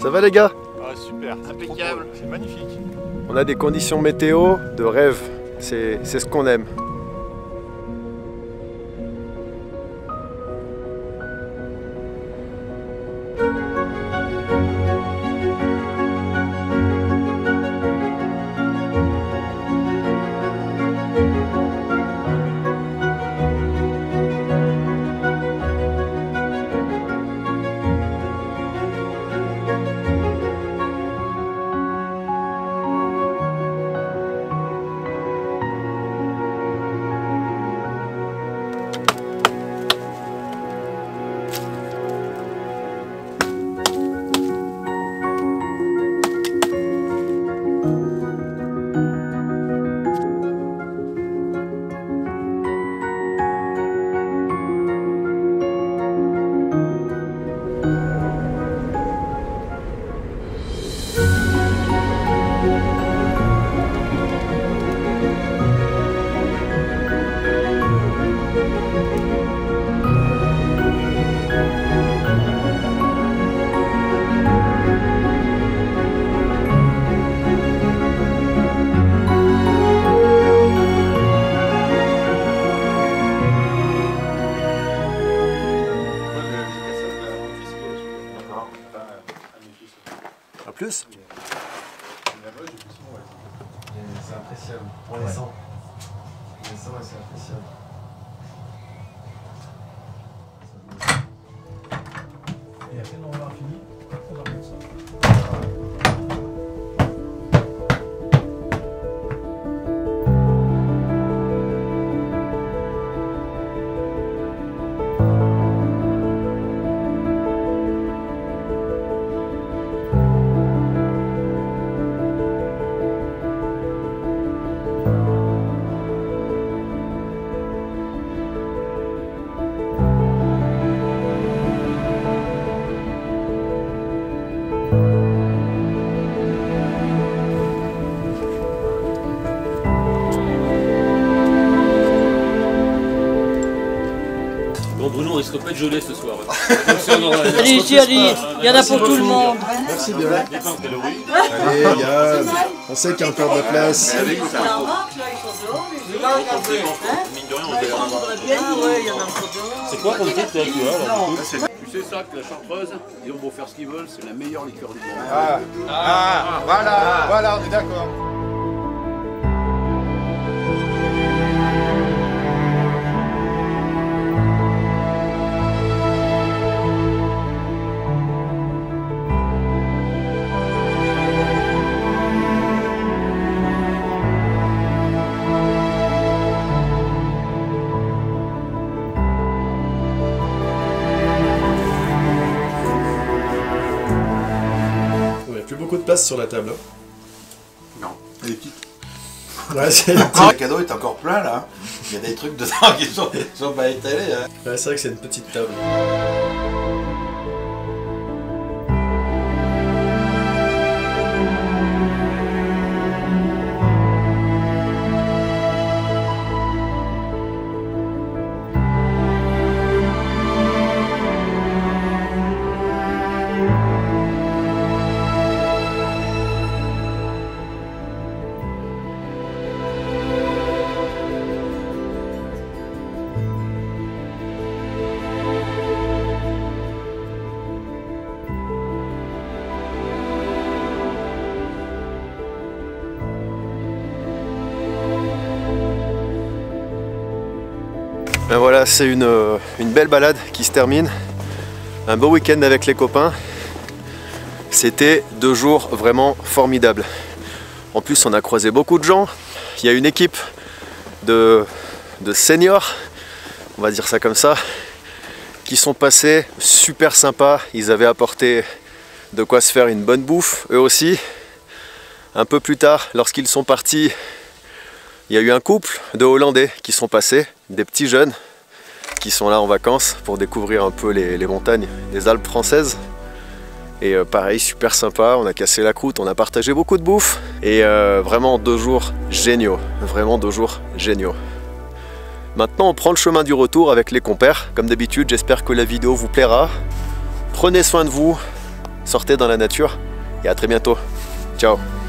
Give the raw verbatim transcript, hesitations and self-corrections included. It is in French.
Ça va les gars? Ah super, impeccable, c'est magnifique. On a des conditions météo de rêve, c'est ce qu'on aime. À plus. C'est appréciable. Pour les cent. Les cent, c'est appréciable. Et après, on va avoir fini. On va remettre ça. Bon Bruno, on risque pas de geler ce soir. Allez ici, allez, il y en a pour tout le monde. Merci bien. Allez Yann, on sait qu'il y a encore de la place. C'est quoi comme titre là, tu vois là? Tu sais ça que la Chartreuse, ils ont beau faire ce qu'ils veulent, c'est la meilleure liqueur du monde. Ah, ah, voilà, voilà, on est d'accord. Il n'y a plus beaucoup de place sur la table. Non, elle est petite. Ouais, c'est Le cadeau est encore plein là. Il y a des trucs dedans qui sont, sont pas étalés. Hein. ouais, vrai que c'est une petite table. Ben voilà, c'est une, une belle balade qui se termine. Un beau week-end avec les copains. C'était deux jours vraiment formidables. En plus, on a croisé beaucoup de gens. Il y a une équipe de, de seniors, on va dire ça comme ça, qui sont passés super sympas. Ils avaient apporté de quoi se faire une bonne bouffe, eux aussi. Un peu plus tard, lorsqu'ils sont partis, il y a eu un couple de Hollandais qui sont passés, des petits jeunes qui sont là en vacances pour découvrir un peu les, les montagnes des Alpes françaises. Et euh, pareil, super sympa, on a cassé la croûte, on a partagé beaucoup de bouffe. Et euh, vraiment deux jours géniaux, vraiment deux jours géniaux. Maintenant on prend le chemin du retour avec les compères. Comme d'habitude, j'espère que la vidéo vous plaira. Prenez soin de vous, sortez dans la nature et à très bientôt. Ciao.